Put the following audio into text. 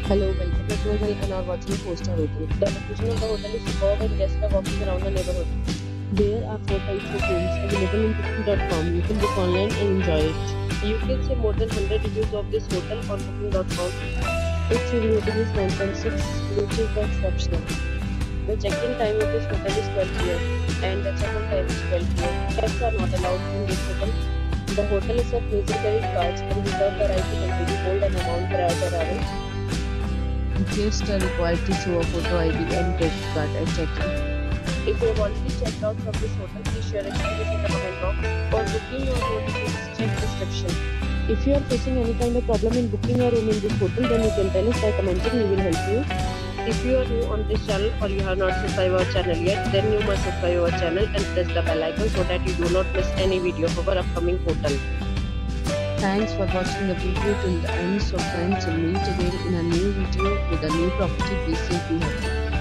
Hello, welcome to hotel and are watching 4-star hotel. The location of the hotel is superb and guests are walking around the neighborhood. There are 4 types of rooms available in booking.com. You can book online and enjoy it. You can see more than 100 reviews of this hotel on booking.com. Its review rating is 9.6, which is exceptional. The check-in time of this hotel is 12 p.m. and the check-out time is 12 p.m. Pets are not allowed in this hotel. The hotel accepts major credit cards and reserves the right to temporarily hold an amount prior to arrival. Guests are required to show a photo ID and credit card at check-in. If you have already checked out from this hotel, please share experience in the comment box. For booking or room, please check description. If you are facing any kind of problem in booking a room in this hotel, then you can tell us by commenting. We will help you. If you are new on this channel or you have not subscribed our channel yet, then you must subscribe our channel and press the bell icon so that you do not miss any video of our upcoming hotel. Thanks for watching the video till the end. So friends, we'll meet again in a new video with a new property. Be safe, be happy.